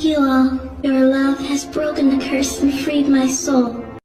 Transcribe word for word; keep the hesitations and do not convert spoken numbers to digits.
you all. Your love has broken the curse and freed my soul.